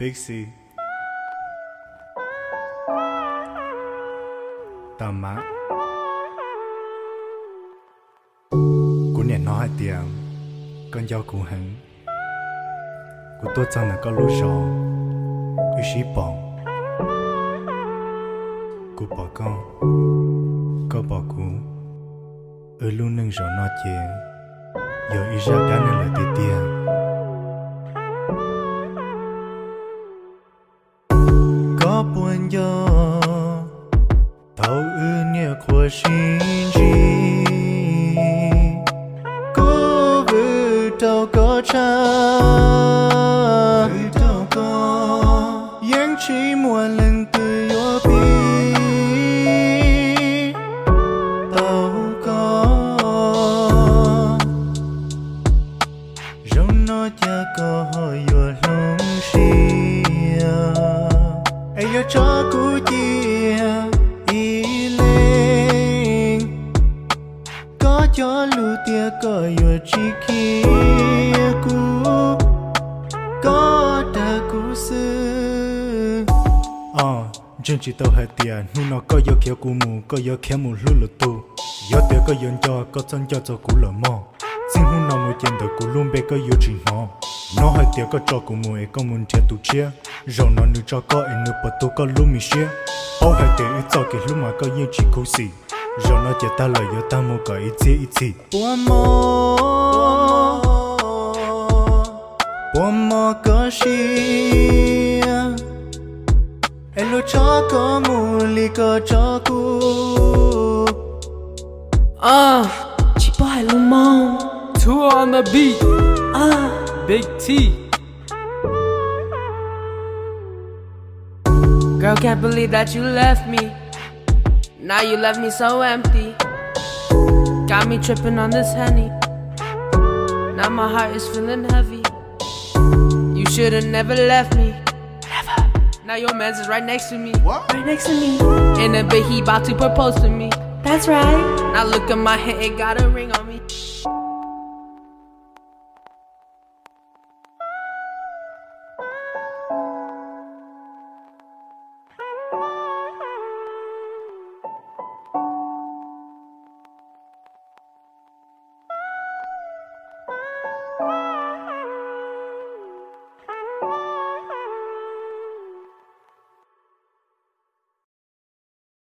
Big C Tà má Cô nè nói tiền Con dao cụ hẳn Cô tốt chẳng là có lũ rò Ý sĩ bỏ Cô bỏ con Cô bỏ cô Ở luôn nâng rò nó chê Giờ ý ra cá nên là tì tìa Có buồn gió Thấu ư nhẹ của xin chi Cô vư đâu có cha Vư đâu có Yang chỉ muốn lần từ yo bi Đâu có Rông nó cha có hỏi yo lung xìa Ê yo cho cô chia cho lũ tia có yo chi kia cũ có đã cũ xưa chân chỉ tao hai tiền nu nó có yo kéo cũ mù có yo kéo mù lũ lụt tu yo tia có yon cho có chân cho cũ lỡ mò xin nu nó mới chân được cũ luôn bé có yo chỉ nó hai tia có cho cũ mù ấy có muốn chia tu chia rồi nó nu cho có ấy nu bắt tu có lũ mi chia bao hai tia ít cho cái lũ mà có yên chỉ cũ xì rồi nó chỉ ta lời yo ta mua cái ít chi buồn mò có gì em lo cho có mua ly có cho cô chỉ bỏ hai lông mông Toua on the beat Big T Girl, can't believe that you left me. Now you left me so empty. Got me tripping on this Henny. Now my heart is feeling heavy. You should've never left me. Never. Now your man's is right next to me. What? Right next to me. In a bit he about to propose to me. That's right. Now look at my head, it got a ring on me.